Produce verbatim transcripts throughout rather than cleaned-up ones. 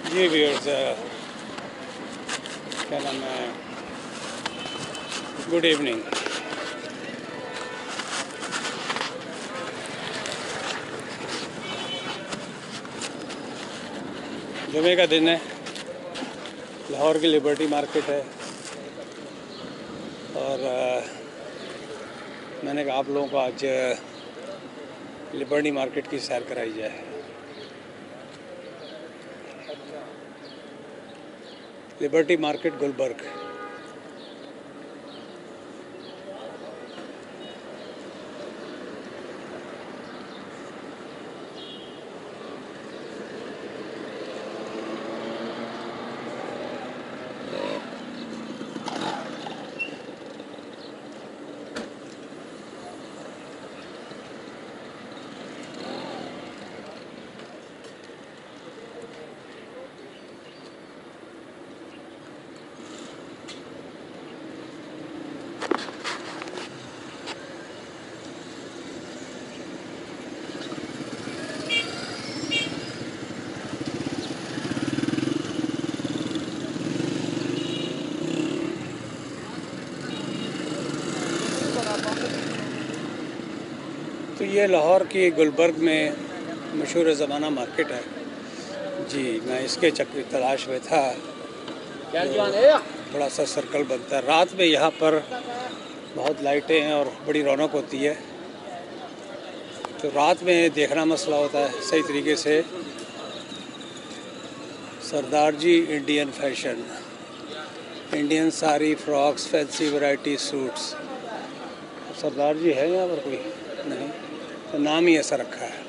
जी viewers, क्या नाम है, गुड इवनिंग। जुमे का दिन है, लाहौर की लिबर्टी मार्केट है और आ, मैंने कहा आप लोगों को आज लिबर्टी मार्केट की सैर कराई जाए। Liberty market Gulberg. तो ये लाहौर की गुलबर्ग में मशहूर ज़माना मार्केट है जी। मैं इसके चक्कर तलाश में था। तो बड़ा सा सर्कल बनता है रात में, यहाँ पर बहुत लाइटें हैं और बड़ी रौनक होती है। तो रात में देखना मसला होता है सही तरीके से। Sardar ji Indian fashion, Indian sari, frocks, fancy variety suits. Sardar ji है यहाँ पर कोई नहीं, तो नाम ही ऐसा रखा है।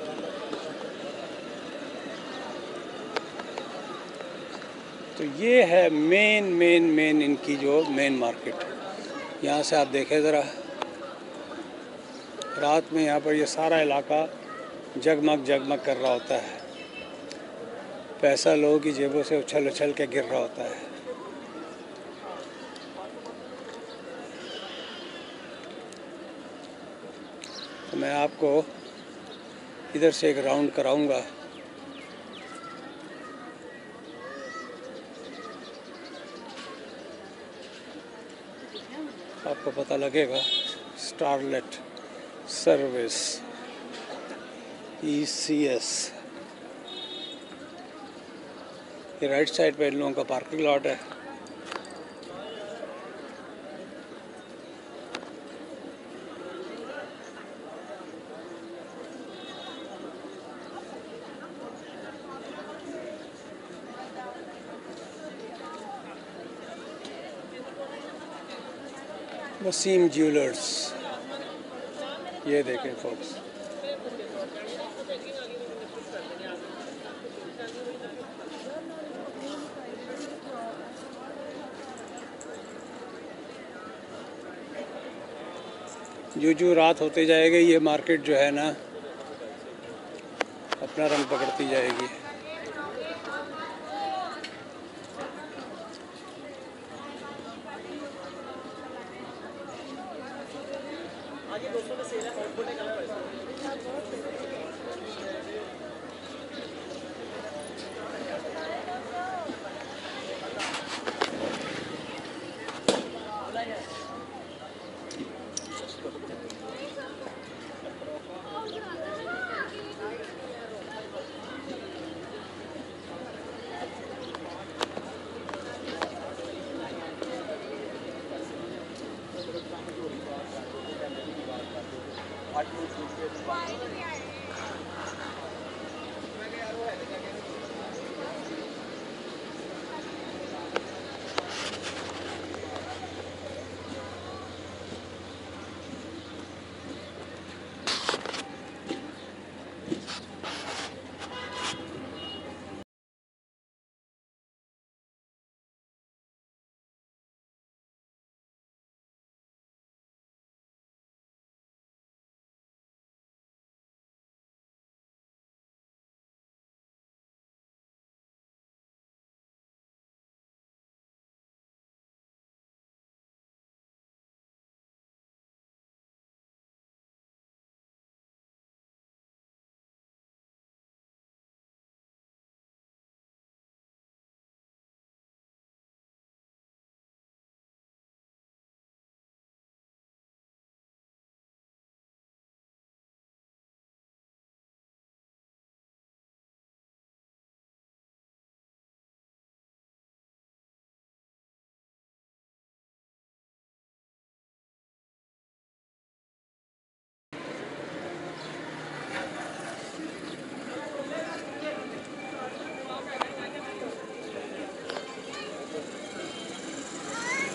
तो ये है मेन मेन मेन इनकी जो मेन मार्केट। यहाँ से आप देखें ज़रा, रात में यहाँ पर ये सारा इलाका जगमग जगमग कर रहा होता है। पैसा लोगों की जेबों से उछल उछल के गिर रहा होता है। तो मैं आपको इधर से एक राउंड कराऊंगा। आपको पता लगेगा। Starlet service E C S. ये राइट साइड पे इन लोगों का पार्किंग लॉट है। वसीम ज्वेलर्स, ये देखें फोक्स। जो जो रात होते जाएगी ये मार्केट जो है ना अपना रंग पकड़ती जाएगी।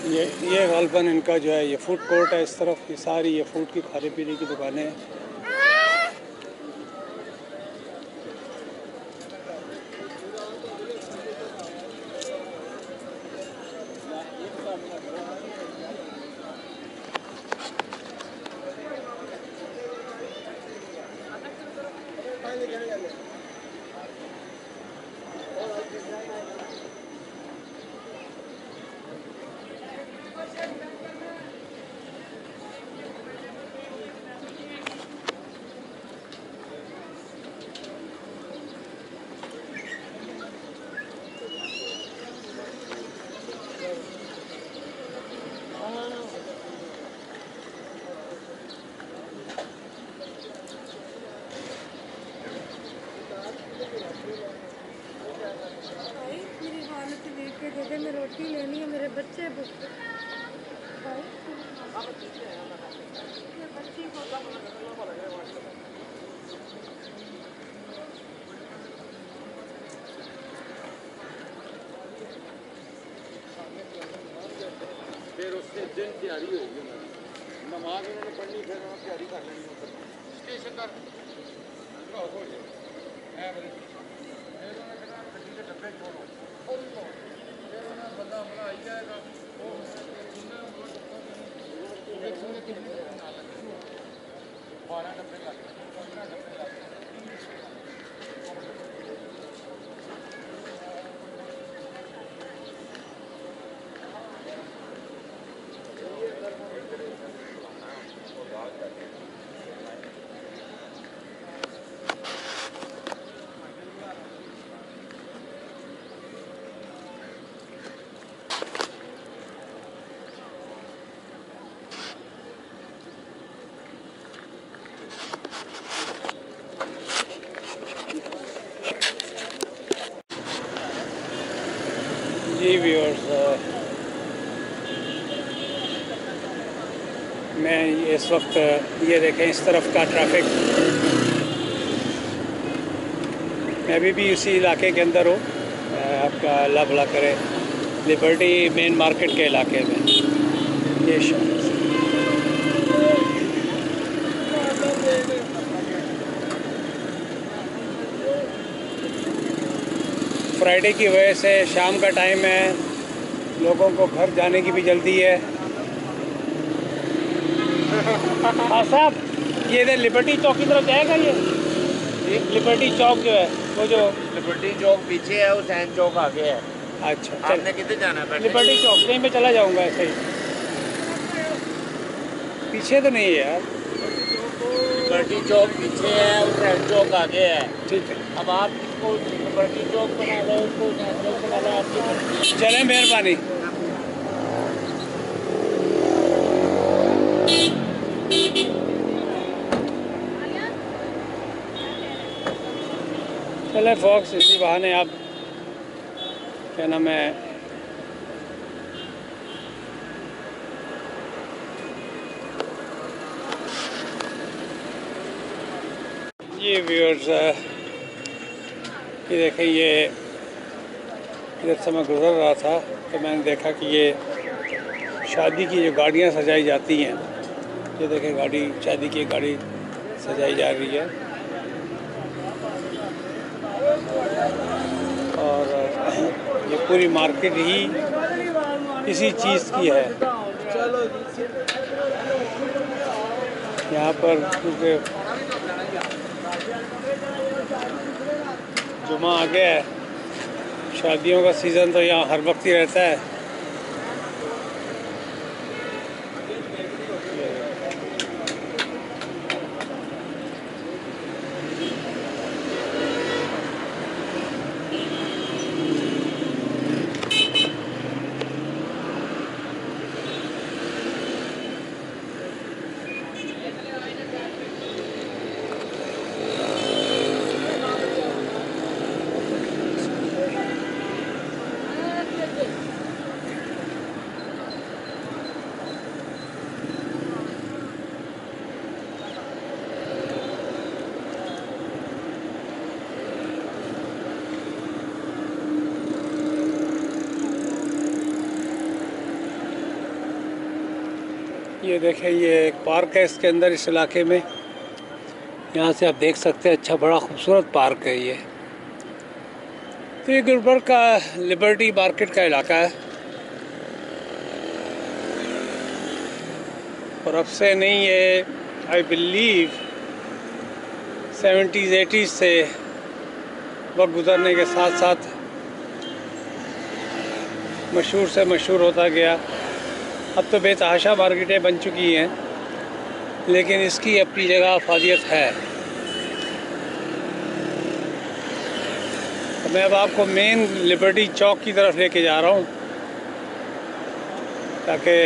ये ये गालबन इनका जो है ये फूड कोर्ट है इस तरफ, ये सारी ये फूड की खाने पीने की दुकानें हैं। मैं रोटी लेनी है, मेरे बच्चे भूखे। फिर उससे दिन तैयारी होगी, नमाज उन्होंने पढ़नी, फिर उन्होंने तैयारी कर लेनी स्टेशन पर हो जाए। फिर उन्होंने कहना गड्डी के डब्बे छोड़ो और फिर उन्होंने बंदा अपना आई जाएगा वो बारह डब्बे लग गए, पंद्रह डब्बे लग गए। जी व्यूअर्स, मैं इस वक्त ये देखें इस तरफ का ट्रैफिक, मैं अभी भी उसी इलाके के अंदर हूँ। आपका अल्लाह भला करे, लिबर्टी मेन मार्केट के इलाके में। ये फ्राइडे की वजह से शाम का टाइम है, लोगों को घर जाने की भी जल्दी है। हाँ साहब, ये इधर लिबर्टी चौक की तरफ जाएगा ये? लिबर्टी चौक जो है वो जो लिबर्टी चौक पीछे है, हुसैन चौक आगे है। अच्छा, आपने किधर जाना है? लिबर्टी चौक नहीं, मैं चला जाऊँगा ऐसे ही। पीछे तो नहीं है यार, लिबर्टी चौक पीछे है, हुसैन चौक आगे है। ठीक है, अब आप इसको लिबर्टी चौक बना लो, उसको हुसैन चौक बना लो, आपकी मर्जी। चलें, मेहरबानी। चले फॉक्स, इसी बहाने आप क्या नाम है ये व्यूअर्स, ये देखें, ये इधर से मैं गुजर रहा था तो मैंने देखा कि ये शादी की जो गाड़ियाँ सजाई जाती हैं, ये देखें गाड़ी, शादी की गाड़ी सजाई जा रही है। और ये पूरी मार्केट ही इसी चीज़ की है। यहाँ पर क्योंकि जुमा आ गया है, शादियों का सीज़न तो यहाँ हर वक्त ही रहता है। ये देखें, ये एक पार्क है इसके अंदर, इस इलाके में। यहाँ से आप देख सकते हैं, अच्छा बड़ा खूबसूरत पार्क है ये। तो ये गुलबर्ग का लिबर्टी मार्केट का इलाका है, और अब से नहीं, ये आई बिलीव सेवेंटीज़ एटीज़ से वक्त गुजरने के साथ साथ मशहूर से मशहूर होता गया। अब तो बेतहाशा मार्केटें बन चुकी हैं, लेकिन इसकी अपनी जगह अफादियत है। तो मैं अब आपको मेन लिबर्टी चौक की तरफ लेके जा रहा हूँ, ताकि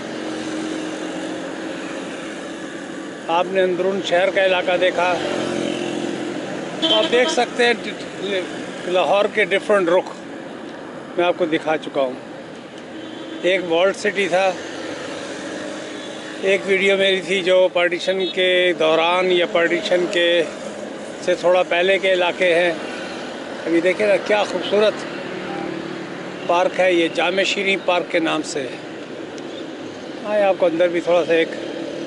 आपने अंदरून शहर का इलाका देखा, तो आप देख सकते हैं लाहौर के डिफरेंट रुख मैं आपको दिखा चुका हूँ। एक वॉल्ड सिटी था, एक वीडियो मेरी थी जो पार्टीशन के दौरान या पार्टीशन के से थोड़ा पहले के इलाके हैं। अभी देखिए ना क्या खूबसूरत पार्क है ये, जामे शीरी पार्क के नाम से। आए आपको अंदर भी थोड़ा सा एक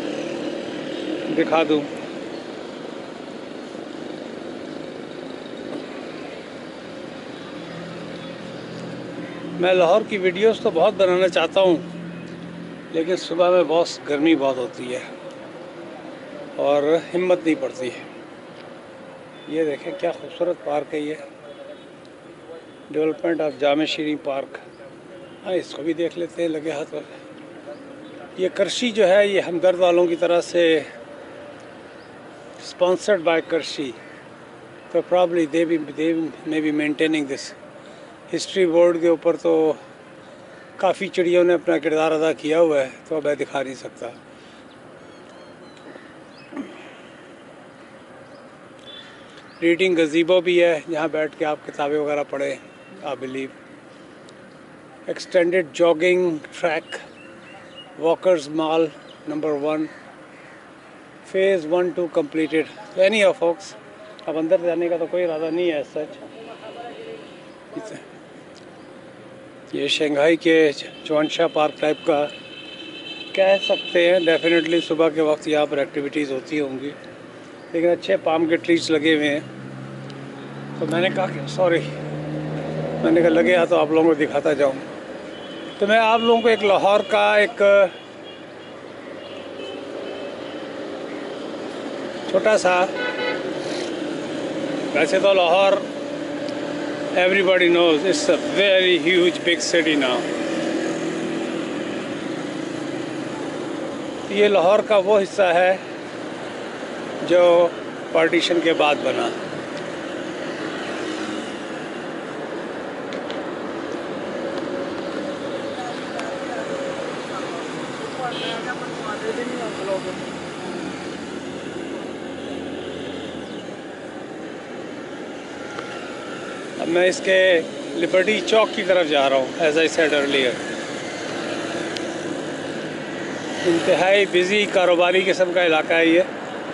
दिखा दूँ। मैं लाहौर की वीडियोस तो बहुत बनाना चाहता हूँ, लेकिन सुबह में बहुत गर्मी बहुत होती है और हिम्मत नहीं पड़ती है। ये देखें क्या खूबसूरत पार्क है ये, डेवलपमेंट ऑफ जामे शीरी पार्क। हाँ, इसको भी देख लेते हैं लगे हाथ पर। ये करशी जो है, ये हमदर्द वालों की तरह से स्पॉन्सर्ड बाय करशी, तो प्रॉब्ली दे भी they may be maintaining this. History board के ऊपर तो काफ़ी चिड़ियों ने अपना किरदार अदा किया हुआ है, तो मैं दिखा नहीं सकता। रीडिंग गज़ीबो भी है, जहाँ बैठ के आप किताबें वगैरह पढ़ें, I believe. Extended jogging track, walkers mall number one, phase one two completed. Any of folks, अब अंदर जाने का तो कोई इरादा नहीं है सच। ये शंघाई के चौनशाह पार्क टाइप का कह सकते हैं। डेफिनेटली सुबह के वक्त यहाँ पर एक्टिविटीज़ होती होंगी, लेकिन अच्छे पाम के ट्रीज लगे हुए हैं। तो मैंने कहा कि सॉरी मैंने कहा लगे या तो आप लोगों को दिखाता जाऊँ। तो मैं आप लोगों को एक लाहौर का एक छोटा सा, वैसे तो Lahore everybody knows it's a very huge big city now। ये लाहौर का वो हिस्सा है जो पार्टीशन के बाद बना। अब मैं इसके लिबर्टी चौक की तरफ जा रहा हूँ। एज आई सेड अर्लियर, इंतहाई बिजी कारोबारी किस्म का इलाका है ये।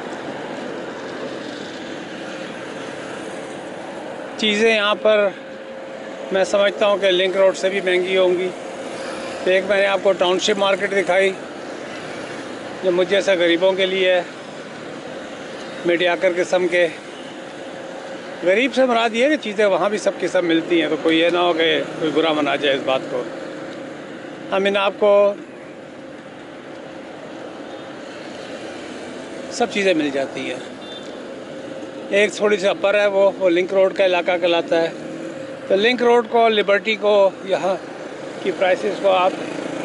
चीज़ें यहाँ पर मैं समझता हूँ कि लिंक रोड से भी महंगी होंगी। तो एक मैंने आपको टाउनशिप मार्केट दिखाई जो मुझ जैसा गरीबों के लिए है, मीडियाकर किस्म के। गरीब से मुराद ये है कि चीज़ें वहाँ भी सब की सब मिलती हैं, तो कोई ये ना हो कि कोई बुरा मना जाए इस बात को। हम इन आपको सब चीज़ें मिल जाती हैं। एक थोड़ी सी अपर है, वो वो लिंक रोड का इलाका कहलाता है। तो लिंक रोड को, लिबर्टी को, यहाँ की प्राइसेस को आप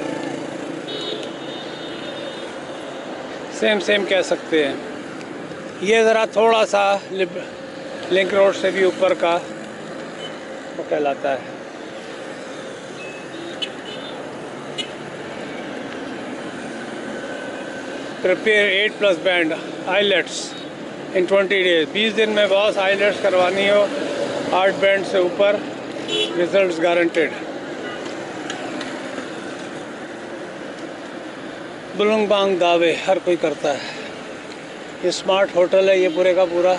सेम सेम कह सकते हैं। ये ज़रा थोड़ा सा लिंक रोड से भी ऊपर का वो कहलाता है। Prepare eight plus band IELTS in twenty days. बीस दिन में बॉस आईलेट्स करवानी हो आठ बैंड से ऊपर, रिजल्ट्स गारंटेड। बुलंग बांग दावे हर कोई करता है। ये स्मार्ट होटल है ये पूरे का पूरा।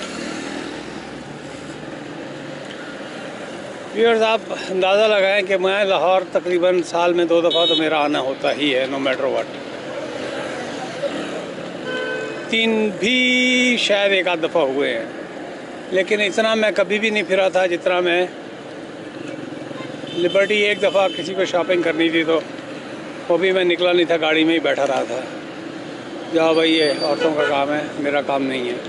व्यूअर्स, आप अंदाज़ा लगाएं कि मैं लाहौर तकरीबन साल में दो दफ़ा तो मेरा आना होता ही है, नो मैटर व्हाट। तीन भी शायद एक आध दफ़ा हुए हैं, लेकिन इतना मैं कभी भी नहीं फिरा था जितना मैं लिबर्टी। एक दफ़ा किसी को शॉपिंग करनी थी तो वो भी मैं निकला नहीं था, गाड़ी में ही बैठा रहा था। जाओ भाई, ये औरतों का काम है, मेरा काम नहीं है।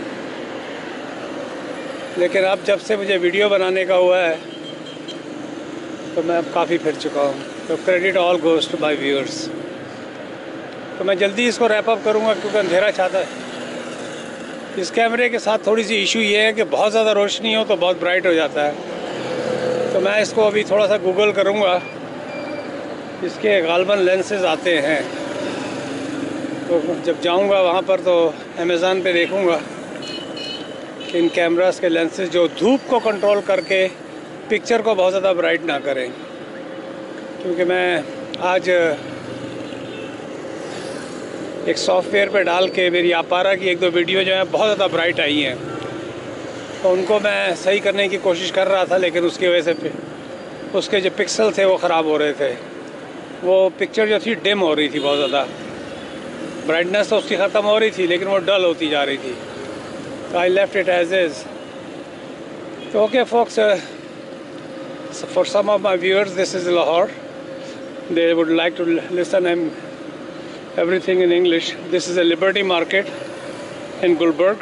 लेकिन अब जब से मुझे वीडियो बनाने का हुआ है तो मैं अब काफ़ी फिर चुका हूँ। तो credit all goes to my viewers. तो मैं जल्दी इसको रैप अप करूँगा क्योंकि अंधेरा छाता है। इस कैमरे के साथ थोड़ी सी इशू ये है कि बहुत ज़्यादा रोशनी हो तो बहुत ब्राइट हो जाता है। तो मैं इसको अभी थोड़ा सा गूगल करूँगा, इसके गालबन लेंसेज आते हैं, तो जब जाऊँगा वहाँ पर तो अमेज़ॉन पे देखूँगा कि इन कैमरास के लेंसेज जो धूप को कंट्रोल करके पिक्चर को बहुत ज़्यादा ब्राइट ना करें। क्योंकि मैं आज एक सॉफ्टवेयर पे डाल के मेरी आपारा की एक दो वीडियो जो है बहुत ज़्यादा ब्राइट आई हैं, तो उनको मैं सही करने की कोशिश कर रहा था, लेकिन उसकी वजह से उसके जो पिक्सल थे वो ख़राब हो रहे थे। वो पिक्चर जो थी डिम हो रही थी, बहुत ज़्यादा ब्राइटनेस तो उसकी ख़त्म हो रही थी लेकिन वो डल होती जा रही थी। तो I left it as is. तो okay folks, uh, so for some of my viewers this is Lahore. They would like to listen and everything in English. This is a Liberty Market in Gulberg,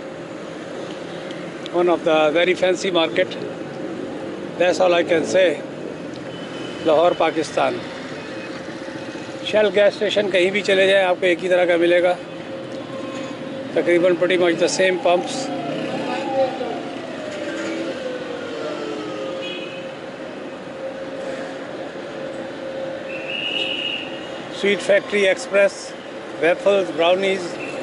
one of the very fancy market. That's all I can say. Lahore, Pakistan. Shell gas station कहीं भी चले जाए आपको एक ही तरह का मिलेगा, तकरीबन pretty much the same pumps. Sweet Factory Express, waffles, brownies.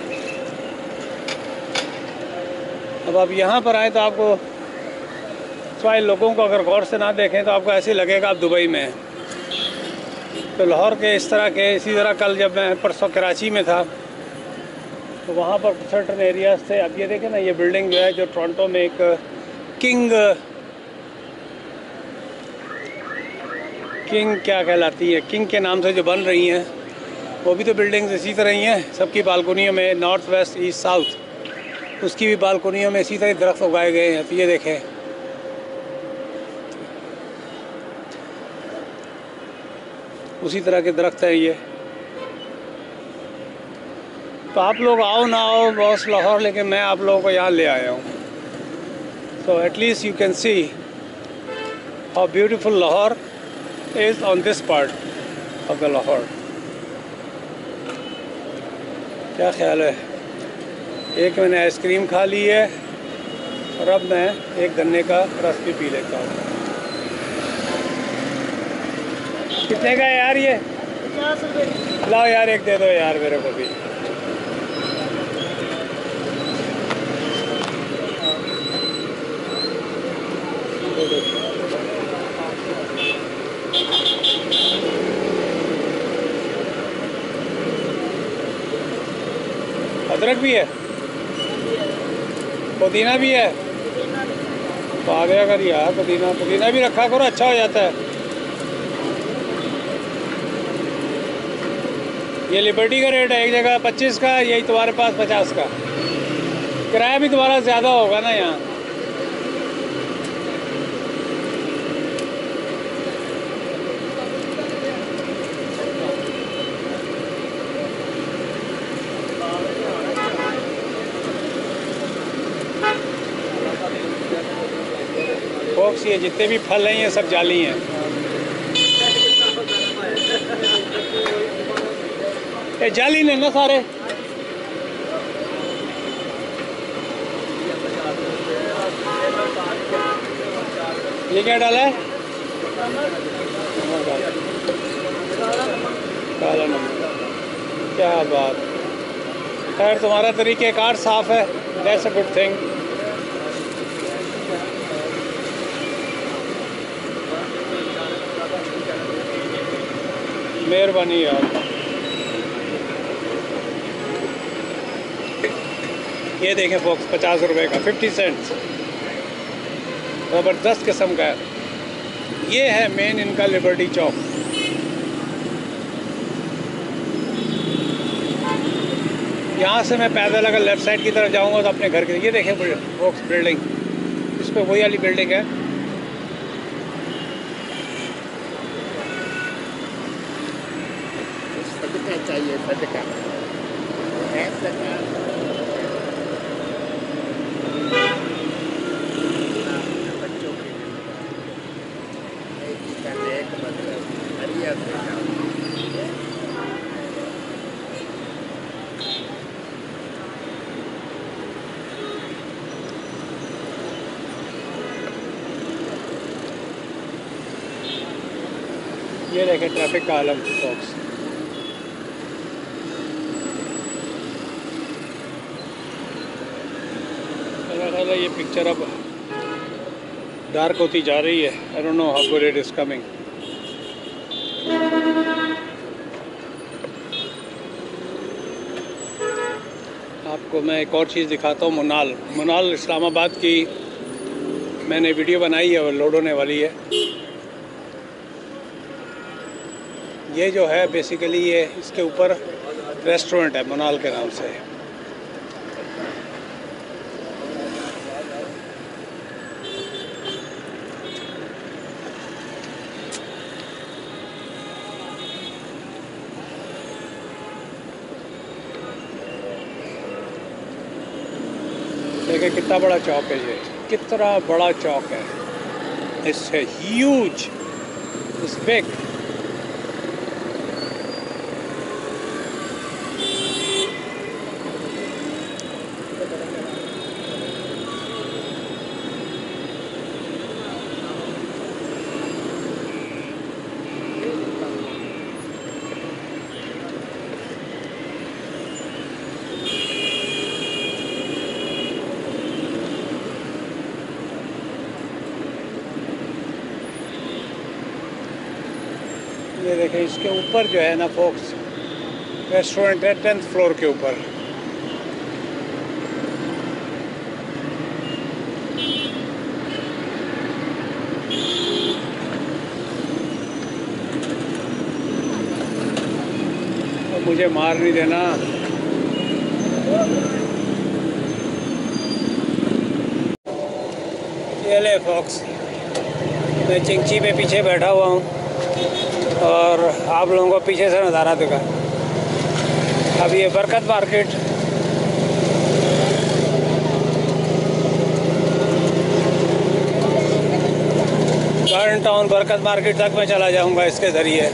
अब आप यहाँ पर आए तो आपको सवाए लोगों को अगर गौर से ना देखें तो आपको ऐसे लगेगा आप दुबई में हैं। तो लाहौर के इस तरह के, इसी तरह कल जब मैं परसों कराची में था तो वहाँ पर सर्टन एरियाज थे। अब ये देखें ना, ये बिल्डिंग जो है जो टोरंटो में एक किंग किंग क्या कहलाती है, किंग के नाम से जो बन रही हैं, वो भी तो बिल्डिंग्स इसी तरह ही हैं। सबकी बालकोनियों में नॉर्थ वेस्ट ईस्ट साउथ, उसकी भी बालकोनियों में इसी तरह दरख्त उगाए गए हैं। तो ये देखें, उसी तरह के दरख्त हैं ये। तो आप लोग आओ ना आओ बॉस लाहौर, लेकिन मैं आप लोगों को यहाँ ले आया हूँ। So at least you can see how beautiful Lahore is on this part of the Lahore. क्या ख्याल है? एक मैंने आइसक्रीम खा ली है और अब मैं एक गन्ने का रस भी पी लेता हूँ। कितने का है यार ये? पचास रुपये। लाओ यार एक दे दो यार मेरे को भी। अदरक भी है, पुदीना भी है, तो आ गया कर यार। पुदीना पुदीना भी रखा करो, अच्छा हो जाता है। ये लिबर्टी का रेट है, एक जगह पच्चीस का, यही तुम्हारे पास पचास का। किराया भी तुम्हारा ज़्यादा होगा ना यहाँ। बॉक्स ये जितने भी फल हैं ये सब जाली हैं। ये जाली नहीं ना सारे। ये क्या डाला है? काला नमक। क्या बात। खैर तुम्हारा तरीक़ेकार साफ़ है, दैट्स अ गुड थिंग। मेहरबानी यार। ये देखें बॉक्स पचास रुपए का, फिफ्टी सेंट्स, ज़बरदस्त किस्म का है। ये है मेन इनका लिबर्टी चौक। यहाँ से मैं पैदल अगर लेफ़्ट साइड की तरफ जाऊँगा तो अपने घर के, ये देखें बॉक्स बिल्डिंग, इस पर वही वाली बिल्डिंग है। सदका चाहिए, सदका है, सदका बच्चों के लिए एक मतलब हरिया से ये देखें ट्रैफिक का आलम बॉक्स। ये पिक्चर अब डार्क होती जा रही है। I don't know how good it is coming. आपको मैं एक और चीज़ दिखाता हूँ। मुनाल मुनाल इस्लामाबाद की मैंने वीडियो बनाई है, वो लोड होने वाली है। ये जो है बेसिकली ये इसके ऊपर रेस्टोरेंट है मुनाल के नाम से। देखिए कितना बड़ा चौक है, ये कितना बड़ा चौक है। It's huge, it's big. ये देखें इसके ऊपर जो है ना फोक्स रेस्टोरेंट है, टेंथ फ्लोर के ऊपर। तो मुझे मार नहीं देना। ये ले फॉक्स, मैं चिंची पे पीछे बैठा हुआ हूँ और आप लोगों को पीछे से नज़ारा दिखा। अब ये Barkat market, garden town Barkat market तक मैं चला जाऊंगा इसके ज़रिए।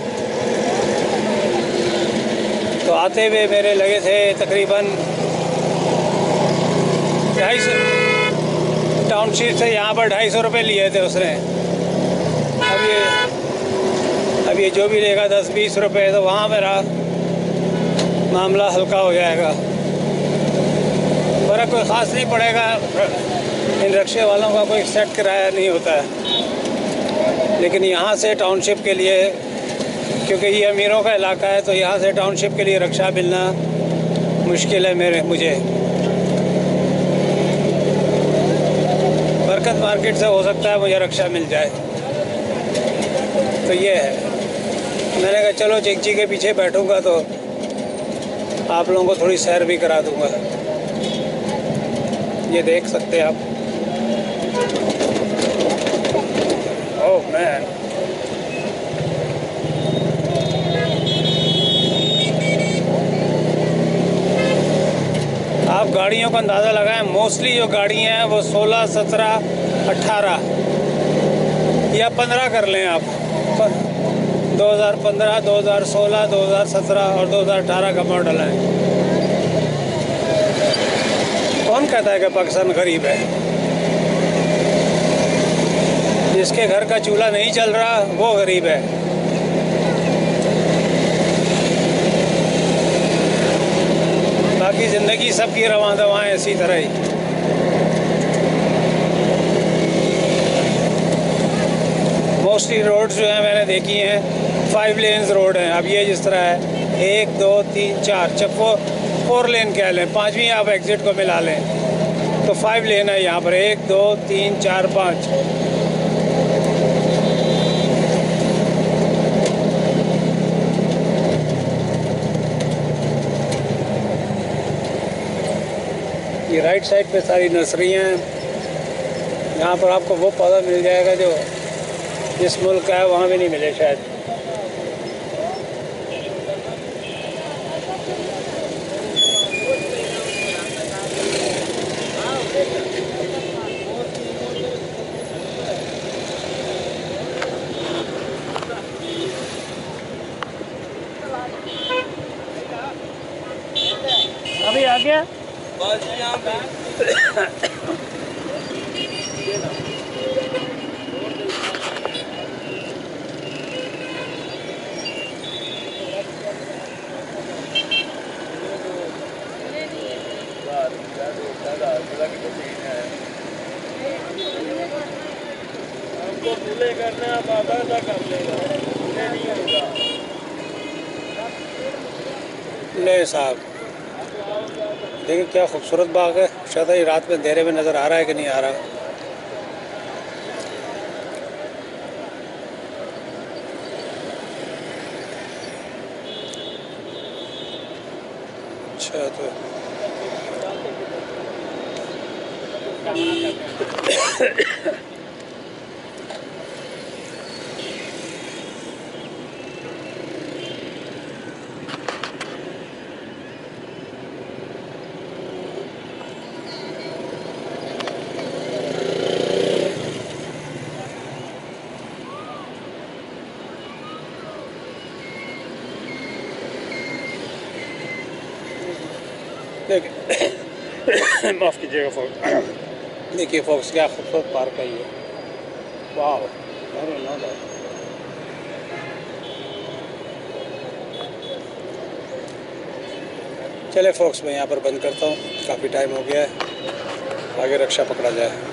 तो आते हुए मेरे लगे थे तकरीबन ढाई सौ, टाउनशिप से यहाँ पर ढाई सौ रुपये लिए थे उसने। अब ये अब ये जो भी लेगा दस बीस रुपए, तो वहाँ मेरा मामला हल्का हो जाएगा। फ़र्क कोई ख़ास नहीं पड़ेगा, इन रिक्शे वालों का कोई सेट किराया नहीं होता है। लेकिन यहाँ से टाउनशिप के लिए, क्योंकि ये अमीरों का इलाका है, तो यहाँ से टाउनशिप के लिए रिक्शा मिलना मुश्किल है मेरे मुझे। बरकत मार्केट से हो सकता है मुझे रिक्शा मिल जाए। तो ये है, मैंने कहा चलो चिंची के पीछे बैठूंगा तो आप लोगों को थोड़ी सैर भी करा दूंगा। ये देख सकते हैं आप। ओह मैन, आप गाड़ियों का अंदाज़ा लगाएं। मोस्टली जो गाड़ियाँ हैं वो सोलह सत्रह अट्ठारह या पंद्रह कर लें आप। दो हज़ार पंद्रह, दो हज़ार सोलह, दो हज़ार सत्रह और दो हज़ार अठारह का मॉडल है। कौन कहता है कि पाकिस्तान गरीब है? जिसके घर का चूल्हा नहीं चल रहा वो गरीब है। बाकी ज़िंदगी सबकी रवां दवां है इसी तरह ही। मोस्टली रोड्स जो हैं मैंने देखी हैं फाइव लेन्स रोड हैं। अब ये जिस तरह है एक दो तीन चार चप्पो फोर लेन कह लें, पाँचवीं आप एग्ज़िट को मिला लें तो फाइव लेन है यहाँ पर। एक दो तीन चार पाँच। ये राइट साइड पे सारी नर्सरियाँ हैं। यहाँ पर आपको वो पौधा मिल जाएगा जो इस मुल्क का है वहाँ भी नहीं मिले शायद। अभी आ गया बस यहाँ पे। हमको पूरे करना आप आधा आधा कर लेगा, पूरे नहीं होगा। ले साहब देखिए क्या खूबसूरत बाग है। शायद ये रात में अंधेरे में नज़र आ रहा है कि नहीं आ रहा। अच्छा तो देखिए माफ़ कीजिएगा फोक्स। देखिए फोक्स क्या खूबसूरत पार्क है ये। वाह चले फोक्स मैं यहाँ पर बंद करता हूँ, काफ़ी टाइम हो गया है, आगे रक्षा पकड़ा जाए।